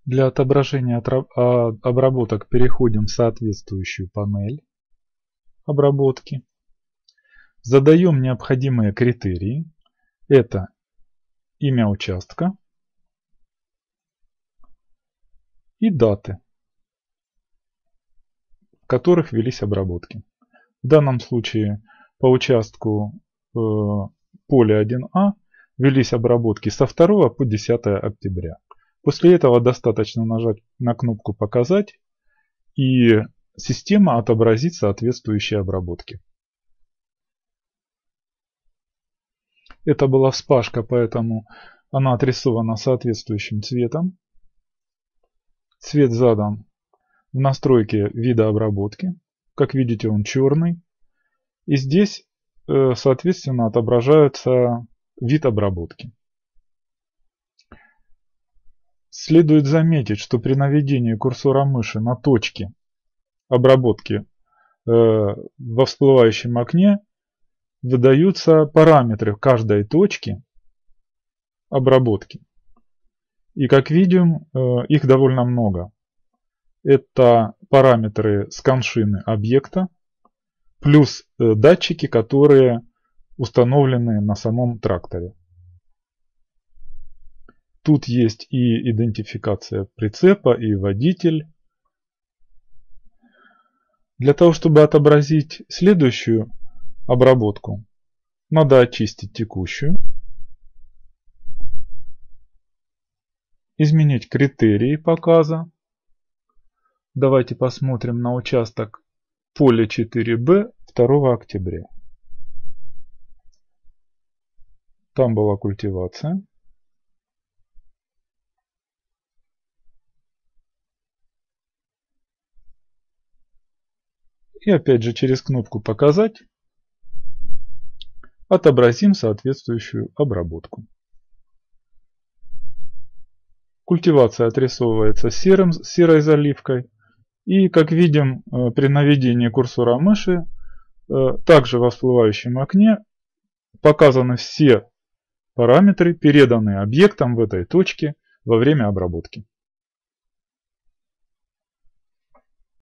Для отображения обработок переходим в соответствующую панель обработки. Задаем необходимые критерии. Это имя участка и даты, в которых велись обработки. В данном случае по участку поля 1А велись обработки со 2 по 10 октября. После этого достаточно нажать на кнопку «Показать», и система отобразит соответствующие обработки. Это была вспашка, поэтому она отрисована соответствующим цветом. Цвет задан в настройке вида обработки. Как видите, он черный. И здесь, соответственно, отображается вид обработки. Следует заметить, что при наведении курсора мыши на точки обработки во всплывающем окне выдаются параметры каждой точки обработки. И как видим, их довольно много. Это параметры сканшины объекта, плюс датчики, которые установлены на самом тракторе. Тут есть и идентификация прицепа, и водитель. Для того, чтобы отобразить следующую обработку, надо очистить текущую, изменить критерии показа. Давайте посмотрим на участок поля 4Б 2 октября. Там была культивация. И опять же через кнопку «Показать» отобразим соответствующую обработку. Культивация отрисовывается серой заливкой. И как видим, при наведении курсора мыши, также во всплывающем окне показаны все параметры, переданные объектом в этой точке во время обработки.